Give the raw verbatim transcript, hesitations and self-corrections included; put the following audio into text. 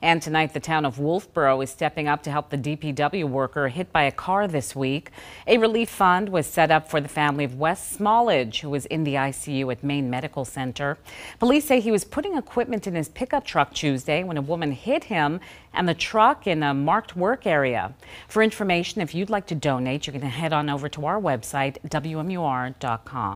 And tonight, the town of Wolfeboro is stepping up to help the D P W worker hit by a car this week. A relief fund was set up for the family of Wes Smallage, who was in the I C U at Maine Medical Center. Police say he was putting equipment in his pickup truck Tuesday when a woman hit him and the truck in a marked work area. For information, if you'd like to donate, you can head on over to our website, W M U R dot com.